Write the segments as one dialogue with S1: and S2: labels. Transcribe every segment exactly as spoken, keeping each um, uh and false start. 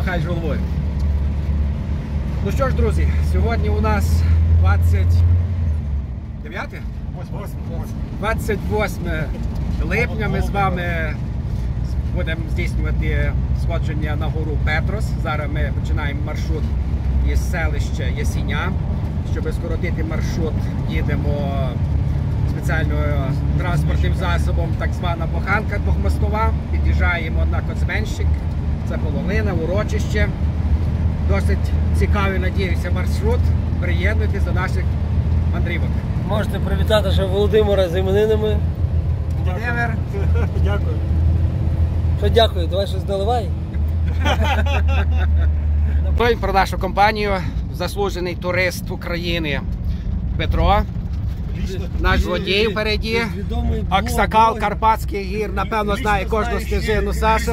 S1: махаєш головою. Ну що ж, друзі, сьогодні у нас двадцять дев'яте? двадцять восьме липня. Ми з вами будемо здійснювати сходження на гору Петрос. Зараз ми починаємо маршрут із селища Ясіня. Щоб скоротити маршрут, їдемо спеціальним транспортним засобом, так звана буханка двохмостова. Під'їжджаємо на Коцменщик, це полонина, урочище. Досить цікавий, надіюся, маршрут. Приєднуйтесь до наших мандрівок.
S2: Можете привітати ще Володимира з іменинами.
S1: Володимир.
S2: Дякую. Що дякую, давай щось доливай.
S1: Про нашу компанію заслужений турист України Петро. Наш злодій впереді. Аксакал Карпатських гір, напевно, знає кожну стежину Саша.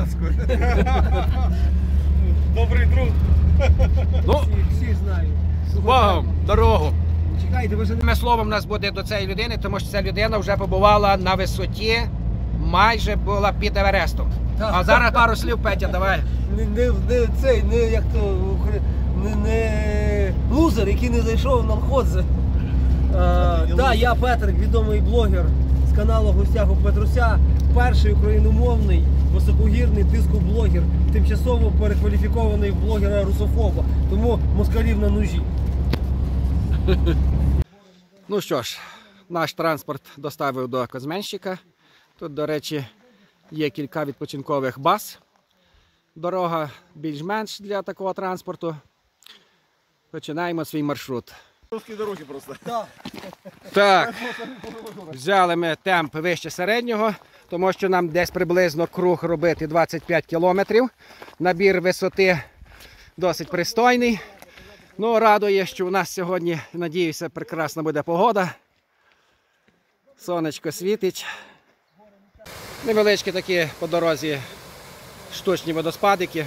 S3: Добрий друг.
S1: Ну,
S2: всі знають.
S1: з Богом, дорогу.
S2: Чекайте, ви ж
S1: Одним словом, у нас буде до цієї людини, тому що ця людина вже побувала на висоті, майже була під Еверестом. А зараз пару слів, Петя, давай.
S2: не, не, не цей, не як то, не, не лузер, який не зайшов на Лходзе. Так, я Петрик, відомий блогер з каналу «Гостях у Петруся», перший україномовний високогірний дискоблогер, тимчасово перекваліфікований в блогера-русофоба, тому москалів на ножі.
S1: Ну що ж, наш транспорт доставив до Коцменщика. Тут, до речі, є кілька відпочинкових баз. Дорога більш-менш для такого транспорту. Починаємо свій маршрут.
S3: Русські дороги просто.
S1: Так, взяли ми темп вище середнього, тому що нам десь приблизно круг робити двадцять п'ять кілометрів. Набір висоти досить пристойний. Ну, радує, що у нас сьогодні, надіюся, прекрасна буде погода. Сонечко світить. Невеличкі такі по дорозі штучні водоспадики.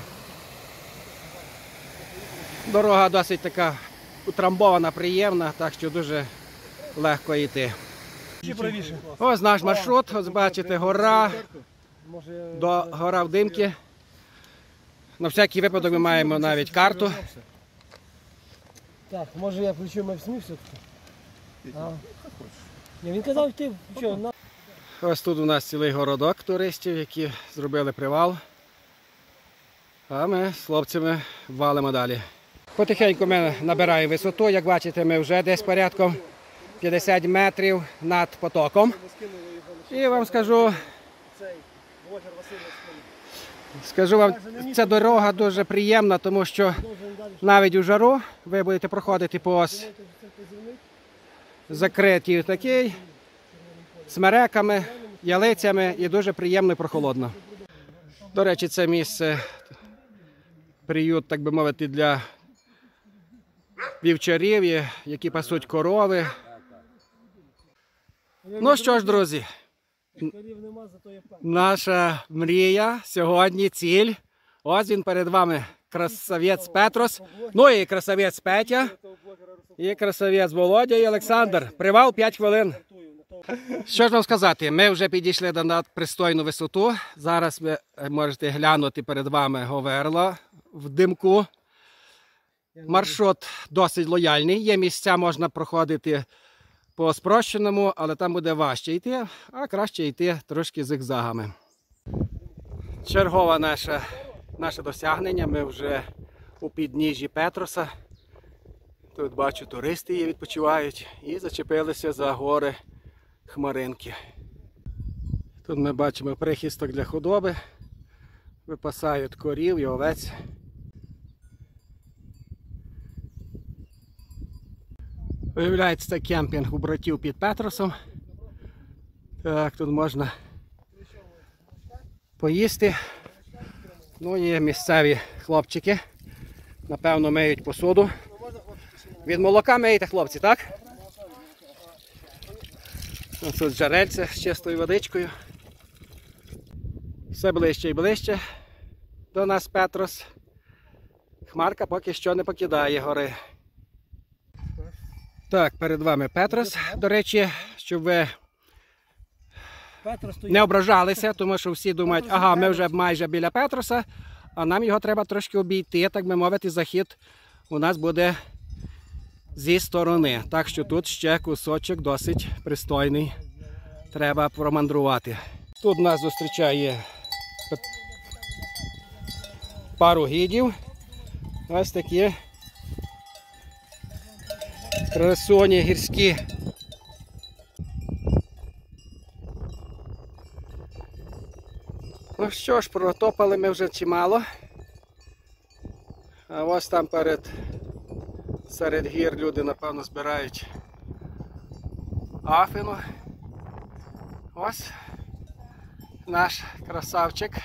S1: Дорога досить така утрамбована, приємна, так що дуже легко йти. Ось наш маршрут, ось бачите, гора, до гора Вдимки. На всякий випадок ми маємо навіть карту.
S2: Так, може я включу Мепсмі все-таки? Ні, він казав, ти що, на...
S1: Ось тут у нас цілий городок туристів, які зробили привал. А ми з хлопцями валимо далі. Потихеньку ми набираємо висоту, як бачите, ми вже десь порядком п'ятдесят метрів над потоком. І вам скажу, скажу вам, ця дорога дуже приємна, тому що навіть у жару ви будете проходити по ось закритій такій, смереками, ялицями і дуже приємно і прохолодно. До речі, це місце, приют, так би мовити, для вівчарів, які пасуть корови. Ну що ж, друзі, наша мрія сьогодні, ціль. Ось він перед вами, красавець Петрос, ну і красавець Петя, і красавець Володя і Олександр. Привал п'ять хвилин. Що ж вам сказати, ми вже підійшли до надпристойну висоту. Зараз ви можете глянути перед вами Говерло в димку. Маршрут досить лояльний, є місця, можна проходити по спрощеному, але там буде важче йти, а краще йти трошки зигзагами. Чергове наше, наше досягнення, ми вже у підніжжі Петроса. Тут бачу, туристи є, відпочивають і зачепилися за гори Хмаринки. Тут ми бачимо прихисток для худоби, випасають корів і овець. Виявляється, це кемпінг у братів під Петросом. Так, тут можна поїсти. Ну і місцеві хлопчики, напевно, миють посуду. Від молока миєте, хлопці, так? Ось тут джерельце з чистою водичкою. Все ближче і ближче до нас Петрос. Хмарка поки що не покидає гори. Так, перед вами Петрос. До речі, щоб ви не ображалися, тому що всі думають, ага, ми вже майже біля Петроса, а нам його треба трошки обійти, так би мовити, захід у нас буде зі сторони. Так що тут ще кусочок досить пристойний. Треба промандрувати. Тут нас зустрічає пару гідів. Ось такі красуні гірські. Ну що ж, протопали ми вже чимало. А ось там перед, серед гір люди, напевно, збирають афину. Ось наш красавчик.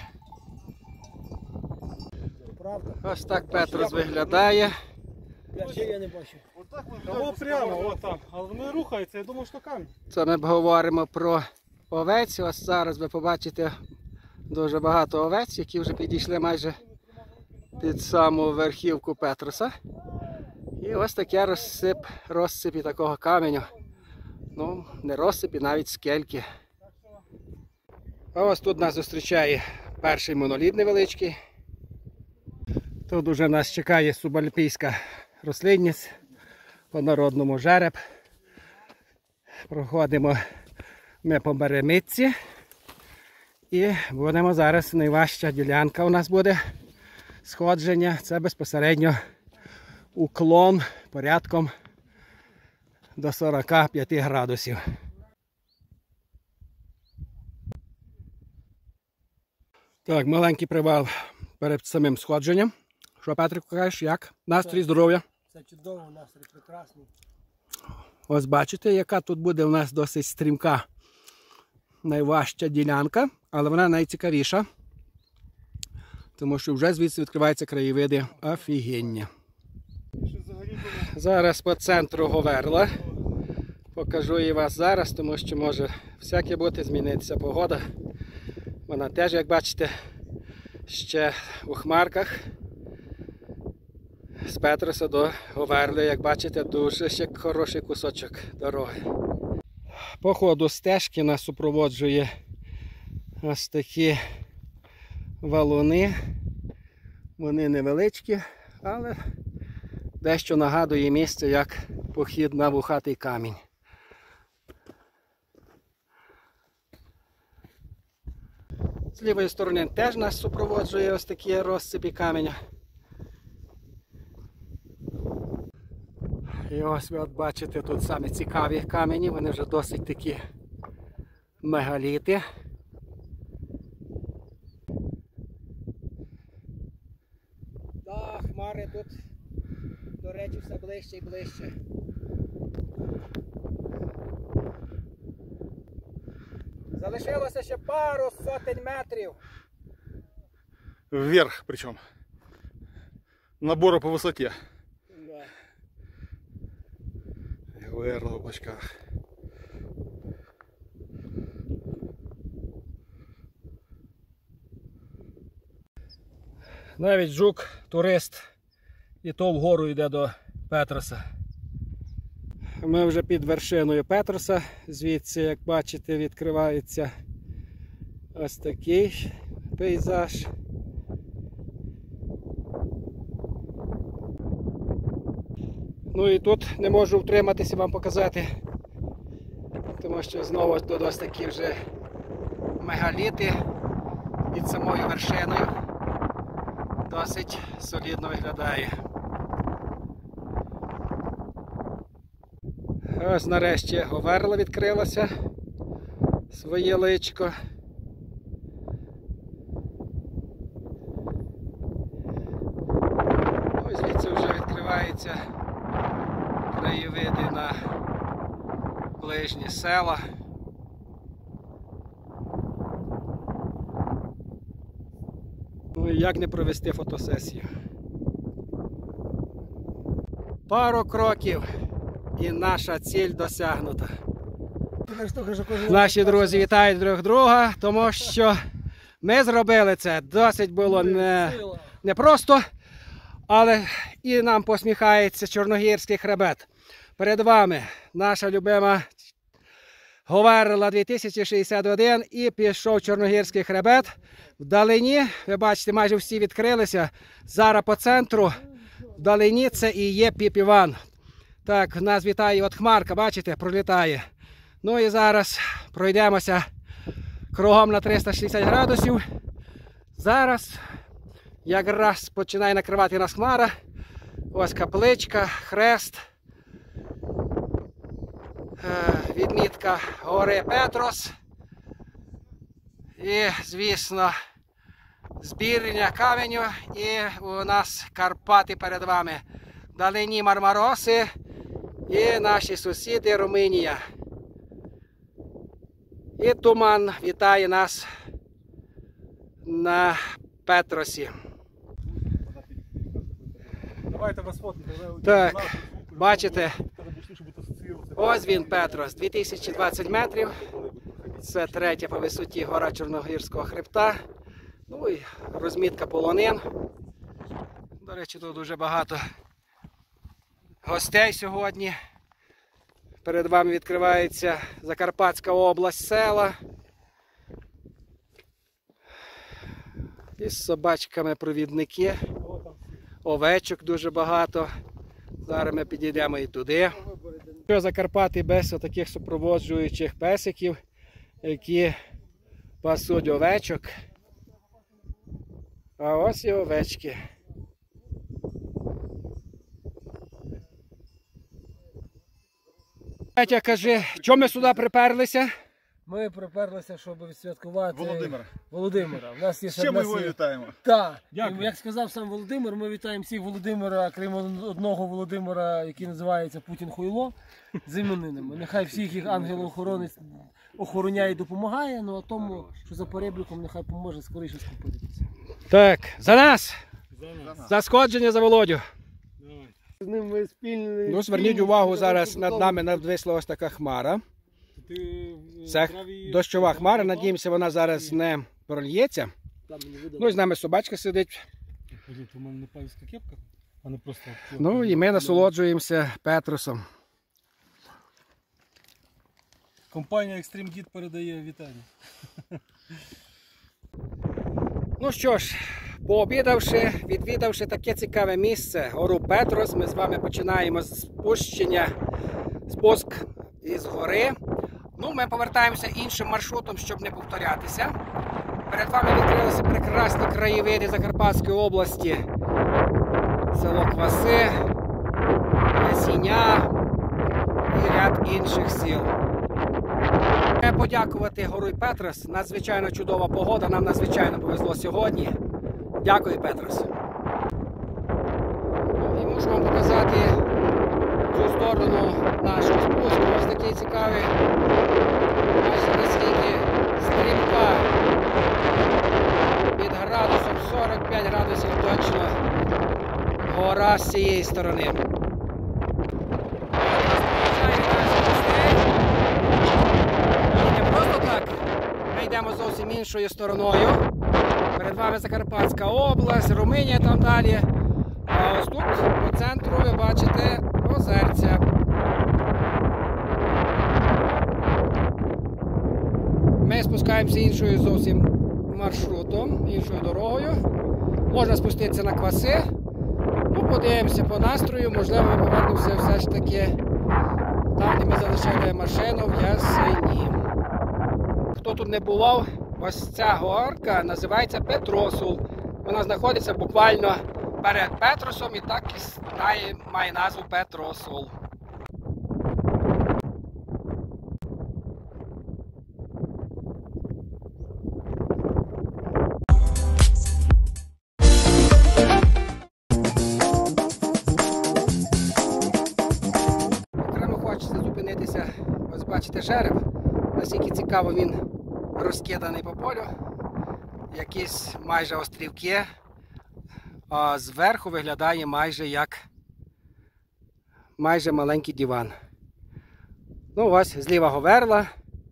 S2: Правда?
S1: Ось так Петрос виглядає.
S2: Ще я не бачу.
S3: Отак воно прямо, от там. Але вони рухаються, я думав, що камінь.
S1: Це ми говоримо про овець. Ось зараз ви побачите дуже багато овець, які вже підійшли майже під саму верхівку Петроса. І ось таке розсип, розсипі такого каменю. Ну, не розсипі, навіть скельки. А ось тут нас зустрічає перший моноліт невеличкий. Тут уже нас чекає субальпійська рослинність, по-народному жереб. Проходимо ми по Беремитці. І будемо зараз, найважча ділянка у нас буде сходження. Це безпосередньо уклон порядком до сорока п'яти градусів. Так, маленький привал перед самим сходженням. Що, Петрику, кажеш, як? Настрій, здоров'я?
S2: Це чудово, настрій прекрасний.
S1: Ось бачите, яка тут буде у нас досить стрімка найважча ділянка, але вона найцікавіша, тому що вже звідси відкриваються краєвиди офігенні. Зараз по центру Говерла. Покажу і вас зараз, тому що може всяке бути, змінитися погода. Вона теж, як бачите, ще у хмарках. З Петроса до Говерли, як бачите, дуже ще хороший кусочок дороги. По ходу стежки нас супроводжує ось такі валуни. Вони невеличкі, але дещо нагадує місце, як похід на вухатий камінь. З лівої сторони теж нас супроводжує ось такі розсипі каменя. І ось ви от бачите, тут самі цікаві камені, вони вже досить такі мегаліти. Так, хмари тут, до речі, все ближче і ближче. Залишилося ще пару сотень метрів.
S3: Вверх причем. Набору по высоте.
S1: Да.
S3: Вверх в облачках.
S1: Навіть жук, турист, і то вгору йде до Петроса. Ми вже під вершиною Петроса. Звідси, як бачите, відкривається ось такий пейзаж. Ну і тут не можу втриматися вам показати, тому що знову тут ось такі вже мегаліти під самою вершиною. Досить солідно виглядає. Ось нарешті Говерла відкрилася своє личко. Ось звідси вже відкриваються краєвиди на ближні села. Ну і як не провести фотосесію? Пару кроків і наша ціль досягнута. Наші друзі вітають друг друга, тому що ми зробили це. Досить було не, не просто, але і нам посміхається Чорногірський хребет. Перед вами наша любима Говерла дві тисячі шістдесят один і пішов Чорногірський хребет. Вдалині, ви бачите, майже всі відкрилися. Зараз по центру, вдалині це і є Піп Іван. Так, нас вітає от хмарка, бачите, пролітає. Ну і зараз пройдемося кругом на триста шістдесят градусів. Зараз якраз починає накривати нас хмара. Ось капличка, хрест. Відмітка гори Петрос. І, звісно, збірня каменю. І у нас Карпати перед вами. Вдалині Мармароси і наші сусіди Румунія. І туман вітає нас на Петросі.
S3: Давайте вас фото.
S1: Так, бачите, ось він Петрос, дві тисячі двадцять метрів. Це третя по висоті гора Чорногірського хребта. Ну і розмітка полонин. До речі, тут дуже багато гостей сьогодні. Перед вами відкривається Закарпатська область, села. Із собачками провідники. Овечок дуже багато. Зараз ми підійдемо і туди. Що Закарпати без таких супроводжуючих песиків, які пасуть овечок. А ось і овечки. Петя, кажи, чому ми сюди приперлися?
S2: Ми приперлися, щоб відсвяткувати
S4: Володимира.
S2: Володимира. У нас є
S4: З чим ми його вітаємо?
S2: Так,
S3: Дякую.
S2: як сказав сам Володимир, ми вітаємо всіх Володимира, крім одного Володимира, який називається Путін Хуйло, з іменинами. Нехай всіх їх ангел-охоронець охороняє і допомагає, ну а тому, що за перебріком, нехай поможе скоріше скупитися.
S1: Так, за нас!
S3: За нас.
S1: За сходження за Володю!
S3: Давай.
S2: З ним ми спільні.
S1: Ну, зверніть увагу, зараз над нами надвисла ось така хмара.
S3: Ти, е,
S1: Це
S3: праві-
S1: дощова хмара, надіємося, вона зараз не прольється. Ну і з нами собачка сидить.
S3: Подивіться, у мене не павська кепка, а не просто...
S1: Ну і ми насолоджуємося Петросом.
S3: Компанія Extreme Guide передає вітання.
S1: Ну що ж, пообідавши, відвідавши таке цікаве місце, гору Петрос, ми з вами починаємо з спущення, спуск із гори. Ну, ми повертаємося іншим маршрутом, щоб не повторятися. Перед вами відкрилися прекрасні краєвиди Закарпатської області. Село Кваси, Ясіня і ряд інших сіл. Треба подякувати гору Петрос. Надзвичайно чудова погода, нам надзвичайно повезло сьогодні. Дякую, Петрос. Ну, і можу вам показати цю сторону нашого спуску. Ось такий цікавий. Бачите, наскільки стрімка під градусом сорок п'ять градусів точно. Гора з цієї сторони. І не просто так. Ми йдемо зовсім іншою стороною. Перед вами Закарпатська область, Румунія там далі. А ось тут по центру ви бачите озерця. Ми спускаємося іншою зовсім маршрутом, іншою дорогою. Можна спуститися на Кваси. Ну, подивимося по настрою, можливо, ми повернемося все ж таки там, де ми залишили машину в Ясені. Хто тут не бував, ось ця горка називається Петросул. Вона знаходиться буквально перед Петросом і так і має назву Петросул. Окремо хочеться зупинитися, ось бачите жереб, наскільки цікаво він розкиданий по полю. Якісь майже острівки, а зверху виглядає майже як майже маленький диван. Ну ось зліва Говерла,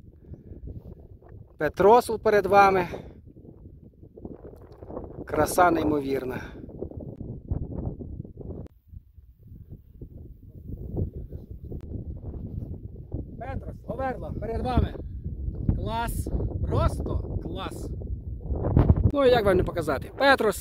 S1: Петросул перед вами. Краса неймовірна. Петрос, Говерла. Говерла перед вами. Клас, просто клас. Ну і як вам не показати? Петрос.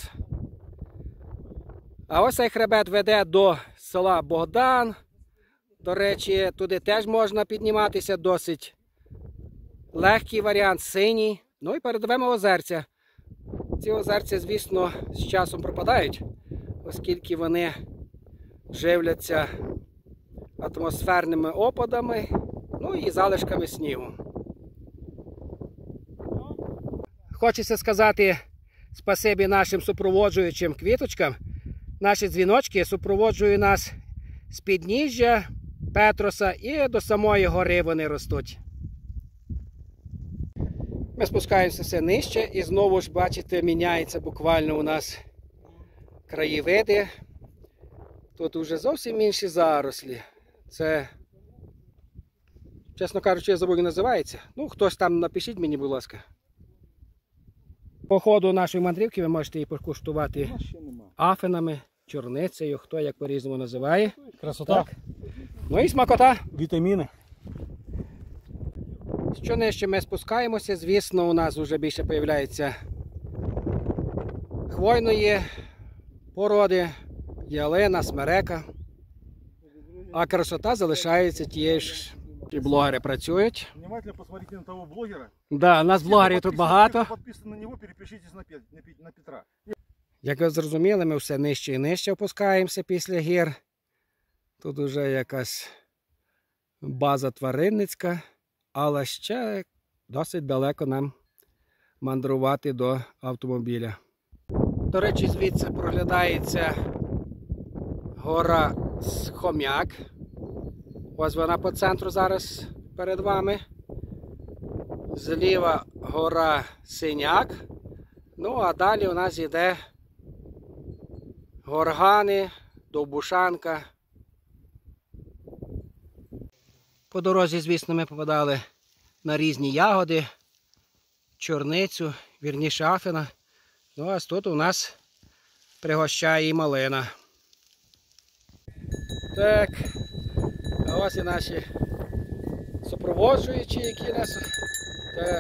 S1: А ось цей хребет веде до села Богдан. До речі, туди теж можна підніматися, досить легкий варіант, синій. Ну і передовемо озерця. Ці озерця, звісно, з часом пропадають, оскільки вони живляться атмосферними опадами, ну і залишками снігу. Хочеться сказати спасибі нашим супроводжуючим квіточкам. Наші дзвіночки супроводжують нас з підніжжя Петроса і до самої гори вони ростуть. Ми спускаємося все нижче і знову ж, бачите, міняється буквально у нас краєвиди. Тут вже зовсім інші зарослі. Це, чесно кажучи, я забув, як називається. Ну, хтось там напишіть мені, будь ласка. По ходу нашої мандрівки ви можете її покуштувати афинами, чорницею, хто як по-різному називає.
S3: Красота.
S1: Так. Ну і смакота.
S3: Вітаміни.
S1: Що нижче ми спускаємося, звісно, у нас вже більше з'являється хвойної породи, ялина, смерека. А красота залишається тією ж, і блогери працюють.
S3: Внимательно посмотрите на того блогера.
S1: Да, у нас блогерів тут багато.
S3: Підписані на нього, перепишітесь на Пет- на Пет- на Петра.
S1: Як ви зрозуміли, ми все нижче і нижче опускаємося після гір. Тут вже якась база тваринницька, але ще досить далеко нам мандрувати до автомобіля. До речі, звідси проглядається гора Хом'як. Ось вона по центру зараз перед вами. Зліва гора Синяк. Ну, а далі у нас йде Горгани, Довбушанка. По дорозі, звісно, ми попадали на різні ягоди, чорницю, вірніше афіна. Ну, а тут у нас пригощає і малина. Так, а ось і наші супроводжуючі, які нас... Так.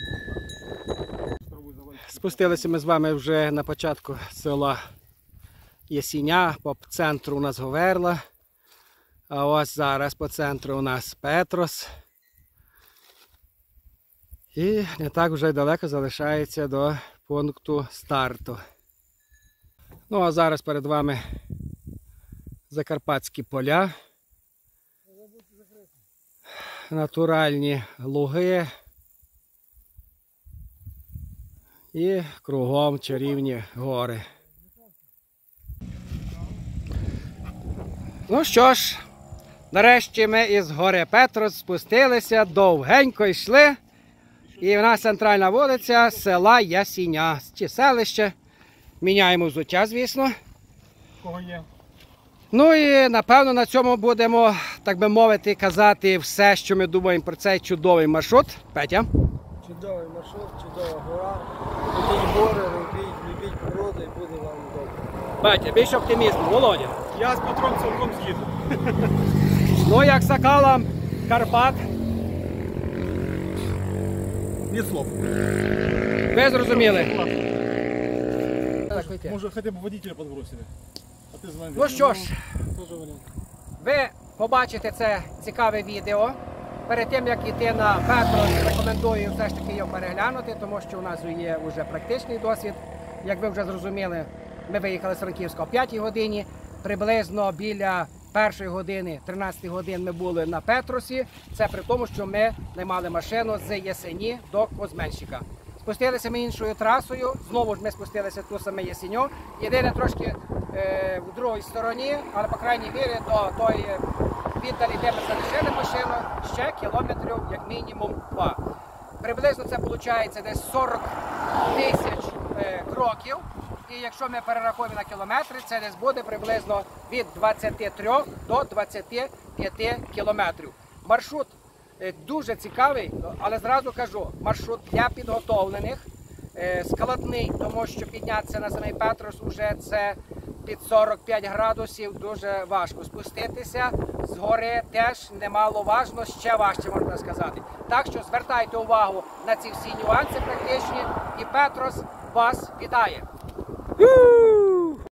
S1: Спустилися ми з вами вже на початку села Ясіня, по центру у нас Говерла. А ось зараз по центру у нас Петрос. І не так вже й далеко залишається до пункту старту. Ну а зараз перед вами Закарпатські поля. Натуральні луги. І кругом чарівні гори. Ну що ж, нарешті ми із гори Петрос спустилися, довгенько йшли. І в нас центральна вулиця села Ясіня. Чи селище. Міняємо взуття, звісно.
S3: Кого є?
S1: Ну і напевно на цьому будемо, так би мовити, казати все, що ми думаємо про цей чудовий маршрут. Петя?
S2: Чудовий маршрут, чудова гора. Ходіть гори, робіть, любіть природу і буде вам добре.
S1: Петя, більше оптимізму. Володя?
S3: Я з Петром цілком згідний.
S1: Ну як сакалам Карпат.
S3: Ні слов.
S1: Ви зрозуміли?
S3: Може, хоча б водителя підбросили. А ти знаєш.
S1: Ну що ж, ви побачите це цікаве відео. Перед тим, як йти на Петрос, рекомендую все ж таки його переглянути, тому що у нас є вже практичний досвід. Як ви вже зрозуміли, ми виїхали з Франківська о п'ятій годині. Приблизно біля першої години, тринадцятої години ми були на Петросі. Це при тому, що ми наймали машину з Ясені до Козменщика. Спустилися ми іншою трасою, знову ж ми спустилися в ту саме Ясеню. Єдине трошки е, в другій стороні, але по крайній мірі до тої віддалі, де ми залишили машину, ще кілометрів як мінімум два. Приблизно це виходить десь сорок тисяч е, кроків. І якщо ми перерахуємо на кілометри, це десь буде приблизно від двадцяти трьох до двадцяти п'яти кілометрів. Маршрут дуже цікавий, але зразу кажу, маршрут для підготовлених, складний, тому що піднятися на самий Петрос уже це під сорок п'ять градусів дуже важко. Спуститися з гори теж немаловажно, ще важче можна сказати. Так що звертайте увагу на ці всі нюанси практичні, і Петрос вас вітає.